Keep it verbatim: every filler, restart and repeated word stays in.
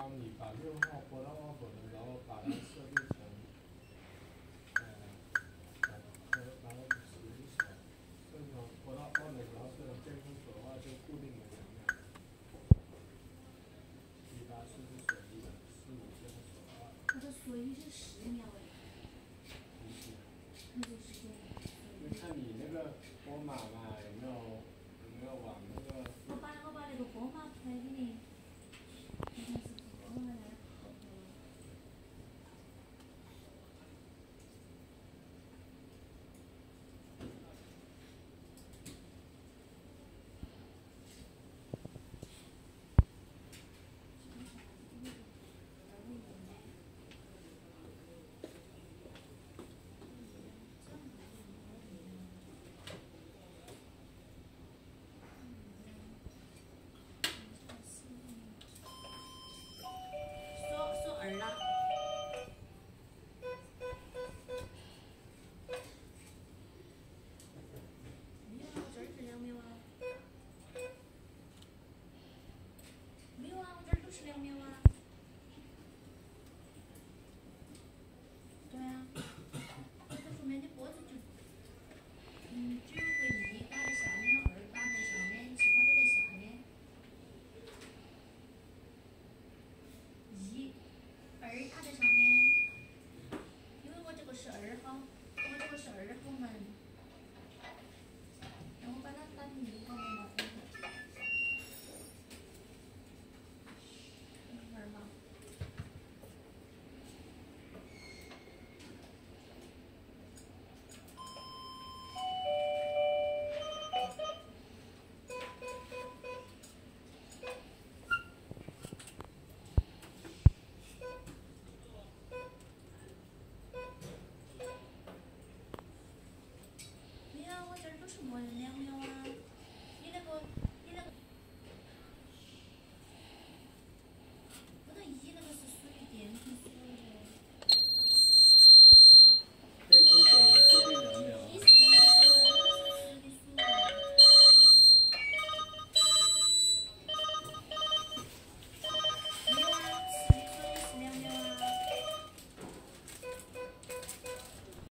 帮你把六号拨到二本，然后把它设定成呃两颗，然后十手，这种拨到二本，然后这种键控手的话就固定的两秒。一八四是随机的，四五这个手啊。 它的随机是十秒哎。 不是。 那就是这样。 就看你那个拨码嘛，有没有有没有往那个。 我把我把那个拨码拍给你。